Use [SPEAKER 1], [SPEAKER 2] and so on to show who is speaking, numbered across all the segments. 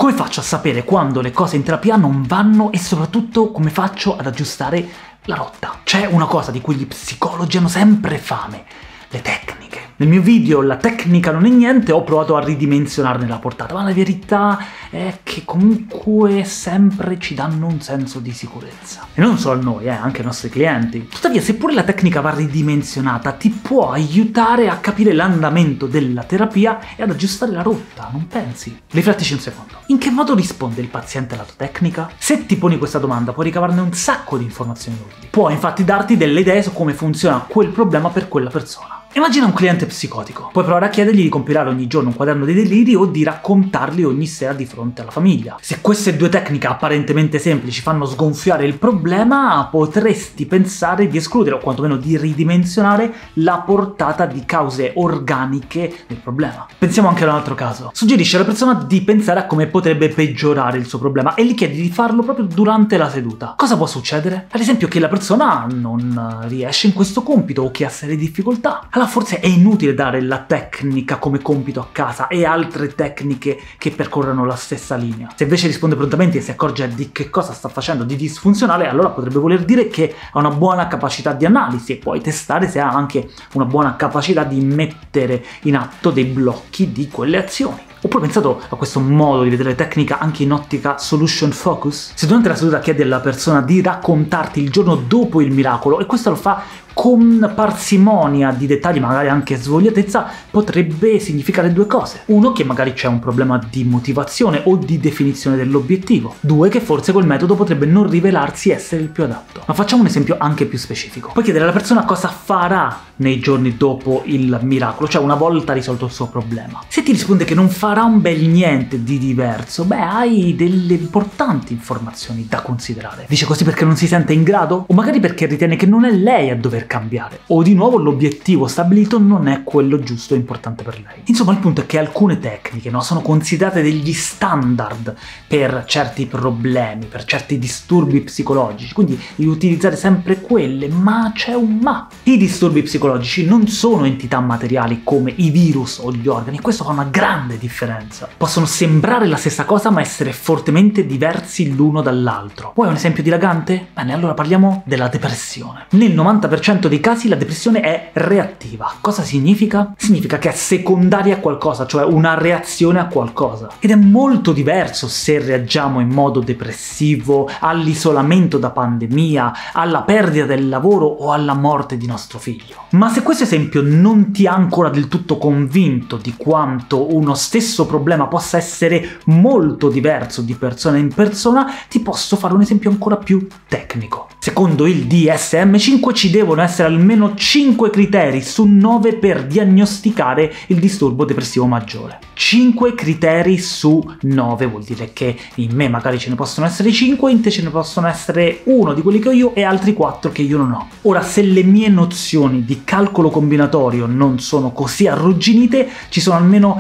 [SPEAKER 1] Come faccio a sapere quando le cose in terapia non vanno e soprattutto come faccio ad aggiustare la rotta? C'è una cosa di cui gli psicologi hanno sempre fame: le tecniche. Nel mio video "La tecnica non è niente" ho provato a ridimensionarne la portata, ma la verità è che comunque sempre ci danno un senso di sicurezza. E non solo a noi, anche ai nostri clienti. Tuttavia, seppure la tecnica va ridimensionata, ti può aiutare a capire l'andamento della terapia e ad aggiustare la rotta, non pensi? Riflettici un secondo. In che modo risponde il paziente alla tua tecnica? Se ti poni questa domanda, puoi ricavarne un sacco di informazioni utili. Può infatti darti delle idee su come funziona quel problema per quella persona. Immagina un cliente psicotico. Puoi provare a chiedergli di compilare ogni giorno un quaderno dei deliri o di raccontarli ogni sera di fronte alla famiglia. Se queste due tecniche apparentemente semplici fanno sgonfiare il problema, potresti pensare di escludere o quantomeno di ridimensionare la portata di cause organiche del problema. Pensiamo anche ad un altro caso. Suggerisci alla persona di pensare a come potrebbe peggiorare il suo problema e gli chiedi di farlo proprio durante la seduta. Cosa può succedere? Ad esempio che la persona non riesce in questo compito o che ha serie difficoltà. Allora forse è inutile dare la tecnica come compito a casa e altre tecniche che percorrono la stessa linea. Se invece risponde prontamente e si accorge di che cosa sta facendo di disfunzionale, allora potrebbe voler dire che ha una buona capacità di analisi e puoi testare se ha anche una buona capacità di mettere in atto dei blocchi di quelle azioni. Oppure pensato a questo modo di vedere tecnica anche in ottica solution focus? Se durante la seduta chiedi alla persona di raccontarti il giorno dopo il miracolo e questo lo fa con parsimonia di dettagli, magari anche svogliatezza, potrebbe significare due cose. Uno, che magari c'è un problema di motivazione o di definizione dell'obiettivo. Due, che forse quel metodo potrebbe non rivelarsi essere il più adatto. Ma facciamo un esempio anche più specifico. Puoi chiedere alla persona cosa farà nei giorni dopo il miracolo, cioè una volta risolto il suo problema. Se ti risponde che non farà un bel niente di diverso, hai delle importanti informazioni da considerare. Dice così perché non si sente in grado? O magari perché ritiene che non è lei a dover cambiare, o di nuovo l'obiettivo stabilito non è quello giusto e importante per lei. Insomma, il punto è che alcune tecniche sono considerate degli standard per certi problemi, per certi disturbi psicologici, quindi devi utilizzare sempre quelle, ma c'è un ma. I disturbi psicologici non sono entità materiali come i virus o gli organi, e questo fa una grande differenza. Possono sembrare la stessa cosa ma essere fortemente diversi l'uno dall'altro. Vuoi un esempio dilagante? Bene, allora parliamo della depressione. Nel 90% dei casi la depressione è reattiva. Cosa significa? Significa che è secondaria a qualcosa, cioè una reazione a qualcosa. Ed è molto diverso se reagiamo in modo depressivo all'isolamento da pandemia, alla perdita del lavoro o alla morte di nostro figlio. Ma se questo esempio non ti ha ancora del tutto convinto di quanto uno stesso problema possa essere molto diverso di persona in persona, ti posso fare un esempio ancora più tecnico. Secondo il DSM-5 ci devono essere almeno 5 criteri su 9 per diagnosticare il disturbo depressivo maggiore. 5 criteri su 9 vuol dire che in me magari ce ne possono essere 5, in te ce ne possono essere uno di quelli che ho io e altri 4 che io non ho. Ora, se le mie nozioni di calcolo combinatorio non sono così arrugginite, ci sono almeno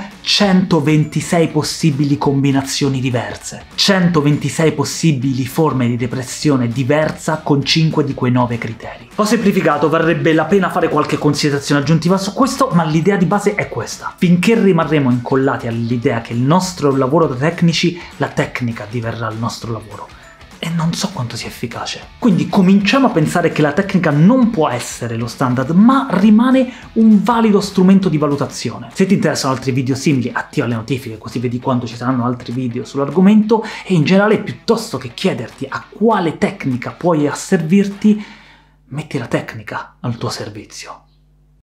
[SPEAKER 1] 126 possibili combinazioni diverse. 126 possibili forme di depressione diversa con 5 di quei 9 criteri. Ho semplificato, varrebbe la pena fare qualche considerazione aggiuntiva su questo, ma l'idea di base è questa. Finché rimarremo incollati all'idea che il nostro lavoro da tecnici, la tecnica diverrà il nostro lavoro. E non so quanto sia efficace. Quindi cominciamo a pensare che la tecnica non può essere lo standard, ma rimane un valido strumento di valutazione. Se ti interessano altri video simili, attiva le notifiche così vedi quando ci saranno altri video sull'argomento e in generale, piuttosto che chiederti a quale tecnica puoi asservirti, metti la tecnica al tuo servizio.